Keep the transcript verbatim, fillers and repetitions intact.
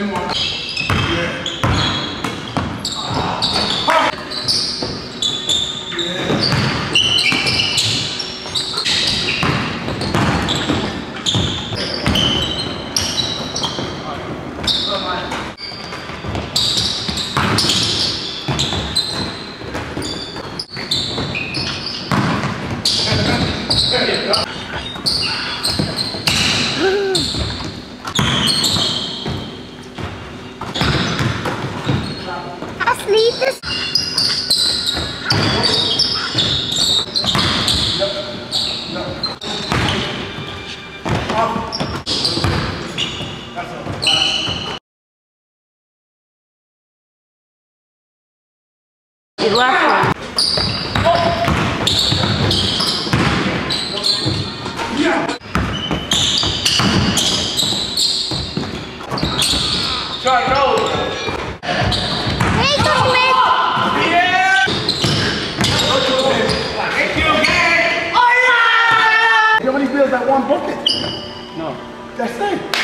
Seven more. Yeah. Asleep is left. Try go. Hey, Coach Smith. Yeah. Thank you again. Oh yeah. You only build that one bucket. No. That's it.